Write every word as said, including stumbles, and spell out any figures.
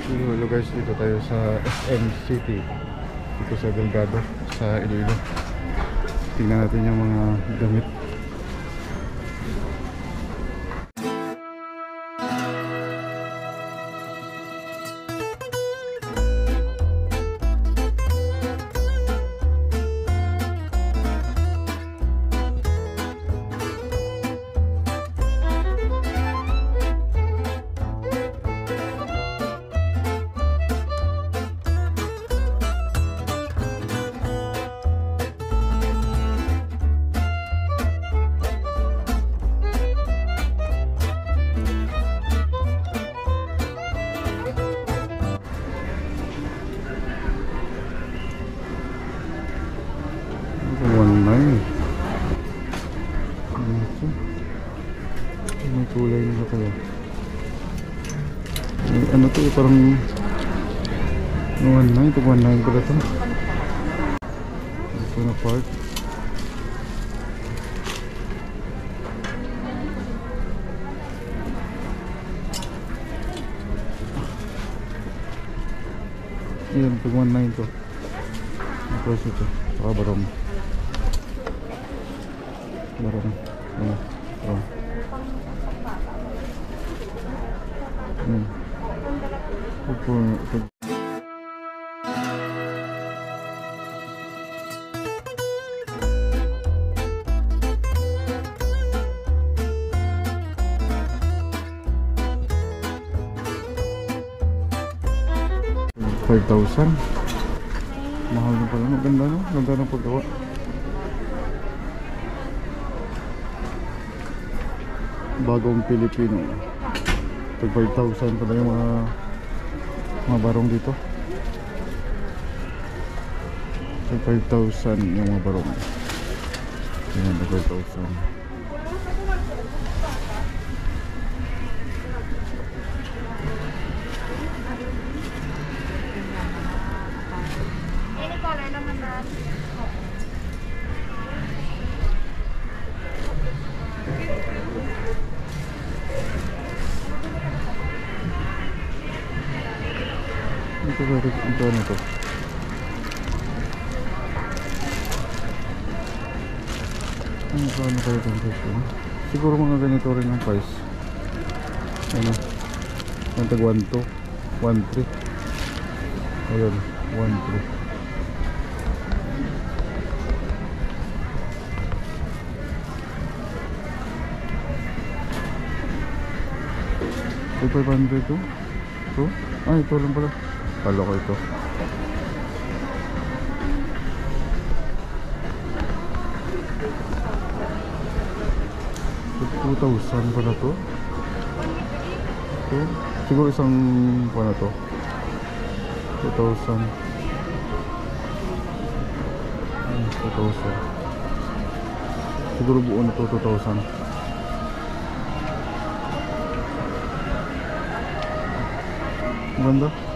Hello guys, dito tayo sa S M City, dito sa Delgado, sa Iloilo. Tingnan natin yung mga damit. May kulay nila kaya. May ano to, parang one nine to one nine pala to. Ito na part. Ayan, pag one nine to. Tapos ito, saka barong. Barong. Ano? Barong. Hmm. Upo, pag five thousand. Mahal na pala. Maganda, no? Maganda ng paggawa. Bagong Pilipino. Pag five thousand pala yung mga mga barong dito. Pag five thousand yung mga barong. Yan, five thousand. Ito ba ito? Ito ano to? Ano ito? Ano kayo itong presyo? Siguro mga ganito rin ang price. Ano? Ang tag one two one three. Ayun, one three. five hundred to? Ito? Ah, ito lang pala. Kala ko ito. two thousand pala to. Ito. Siguro isang pala to. two thousand. two thousand. Siguro buo na to two thousand. Maganda.